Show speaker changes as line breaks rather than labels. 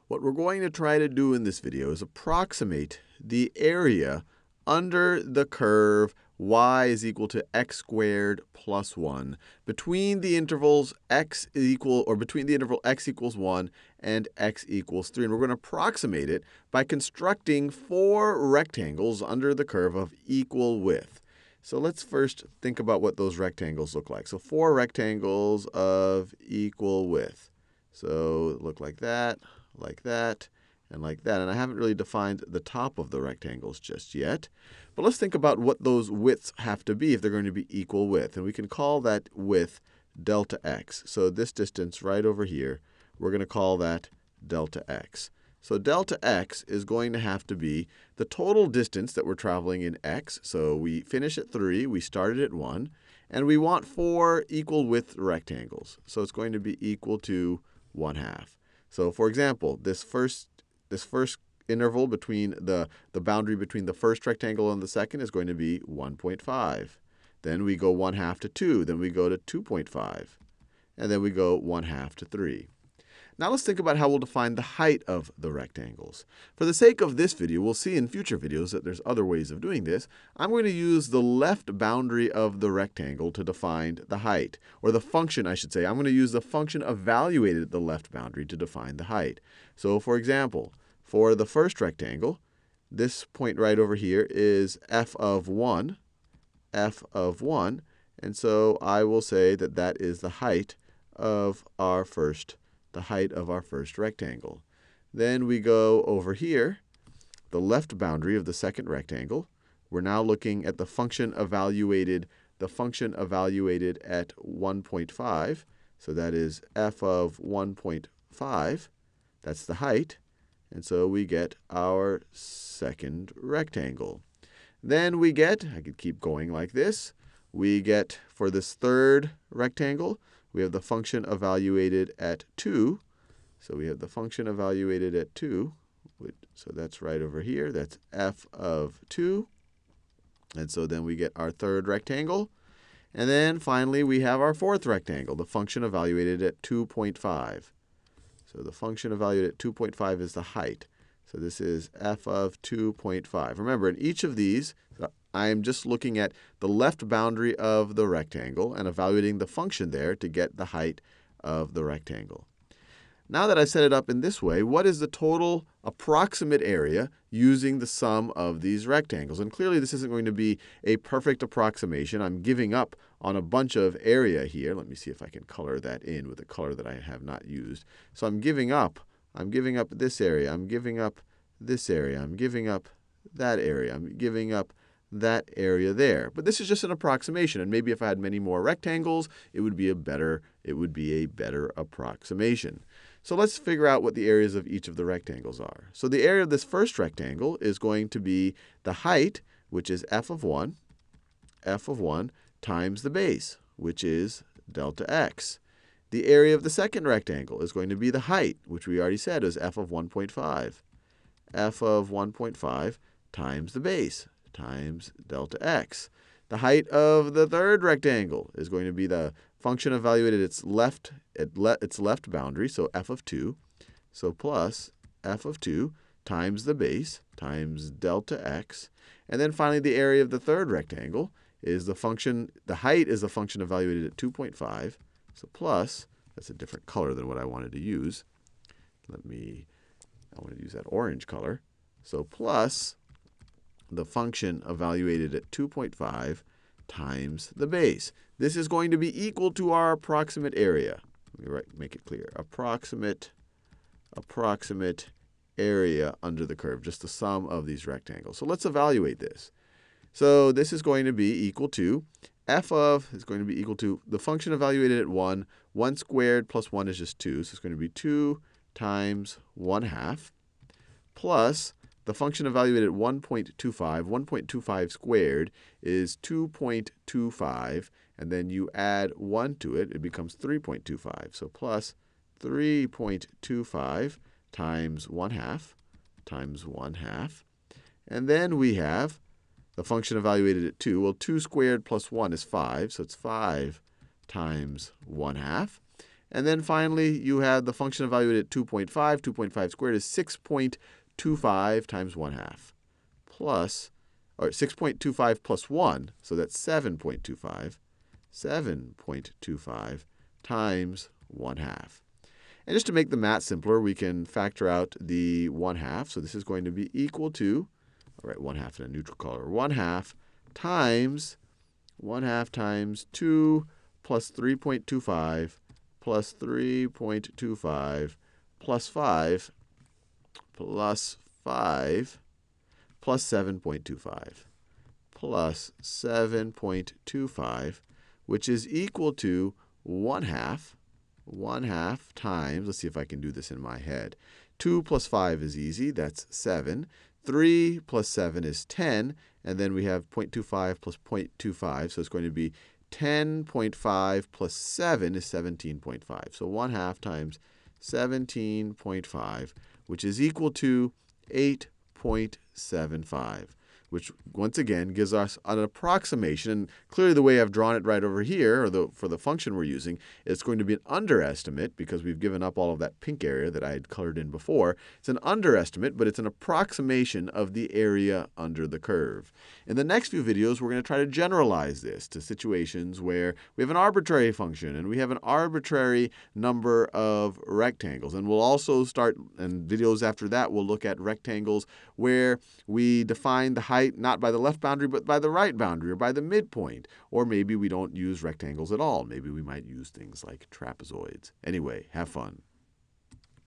What we're going to try to do in this video is approximate the area under the curve y is equal to x squared plus 1 between the intervals between the interval x equals 1 and x equals 3. And we're going to approximate it by constructing 4 rectangles under the curve of equal width. So let's first think about what those rectangles look like. So 4 rectangles of equal width. So look like that, and like that. And I haven't really defined the top of the rectangles just yet. But let's think about what those widths have to be if they're going to be equal width. And we can call that width delta x. So this distance right over here, we're going to call that delta x. So delta x is going to have to be the total distance that we're traveling in x. So we finish at 3, we started at 1, and we want 4 equal width rectangles. So it's going to be equal to 1/2. So for example, this first interval between the boundary between the first rectangle and the second is going to be 1.5. Then we go 1/2 to 2. Then we go to 2.5. And then we go 1/2 to 3. Now let's think about how we'll define the height of the rectangles. For the sake of this video, we'll see in future videos that there's other ways of doing this. I'm going to use the left boundary of the rectangle to define the height, or the function, I should say. I'm going to use the function evaluated at the left boundary to define the height. So for example, for the first rectangle, this point right over here is f of 1, and so I will say that that is the height of our first rectangle. Then we go over here, the left boundary of the second rectangle. We're now looking at the function evaluated at 1.5. So that is f of 1.5. That's the height. And so we get our second rectangle. Then we get, I could keep going like this, we get for this third rectangle, we have the function evaluated at 2. So we have the function evaluated at 2. So that's right over here. That's f of 2. And so then we get our third rectangle. And then finally, we have our fourth rectangle, the function evaluated at 2.5. So the function evaluated at 2.5 is the height. So this is f of 2.5. Remember, in each of these, I am just looking at the left boundary of the rectangle and evaluating the function there to get the height of the rectangle. Now that I set it up in this way, what is the total approximate area using the sum of these rectangles? And clearly, this isn't going to be a perfect approximation. I'm giving up on a bunch of area here. Let me see if I can color that in with a color that I have not used. So I'm giving up this area. I'm giving up this area. I'm giving up that area. I'm giving up that area there. But this is just an approximation, and maybe if I had many more rectangles, it would be a better approximation. So let's figure out what the areas of each of the rectangles are. So the area of this first rectangle is going to be the height, which is f of 1, times the base, which is delta x. The area of the second rectangle is going to be the height, which we already said is f of 1.5. f of 1.5 times the base, times delta x. The height of the third rectangle is going to be the function evaluated at its left boundary, so f of 2. So plus f of 2 times the base times delta x. And then finally, the area of the third rectangle is the height is the function evaluated at 2.5. So plus, that's a different color than what I wanted to use. I want to use that orange color. So plus the function evaluated at 2.5 times the base. This is going to be equal to our approximate area. Let me make it clear. Approximate area under the curve, just the sum of these rectangles. So let's evaluate this. So this is going to be equal to is going to be equal to the function evaluated at 1. 1 squared plus 1 is just 2. So it's going to be 2 times 1/2 plus the function evaluated at 1.25. 1.25 squared is 2.25. And then you add 1 to it, it becomes 3.25. So plus 3.25 times 1/2. And then we have the function evaluated at 2. Well, 2 squared plus 1 is 5. So it's 5 times 1/2. And then finally, you have the function evaluated at 2.5. 2.5 squared is 6.25 times 1/2 plus, or 6.25 plus 1, so that's 7.25. 7.25 times 1/2. And just to make the math simpler, we can factor out the 1/2. So this is going to be equal to, all right, 1/2 in a neutral color, 1/2 times 1/2 times 2 plus 3.25 plus 3.25 plus 5 plus 5 plus 7.25 plus 7.25, which is equal to 1/2. 1/2 times, let's see if I can do this in my head. 2 plus 5 is easy, that's 7. 3 plus 7 is 10, and then we have 0.25 plus 0.25, so it's going to be 10.5 plus 7 is 17.5. So 1/2 times 17.5, which is equal to 8.75. Which, once again, gives us an approximation. And clearly, the way I've drawn it right over here, or for the function we're using, it's going to be an underestimate because we've given up all of that pink area that I had colored in before. It's an underestimate, but it's an approximation of the area under the curve. In the next few videos, we're going to try to generalize this to situations where we have an arbitrary function and we have an arbitrary number of rectangles. And we'll also start, in videos after that, we'll look at rectangles where we define the height not by the left boundary, but by the right boundary, or by the midpoint. Or maybe we don't use rectangles at all. Maybe we might use things like trapezoids. Anyway, have fun.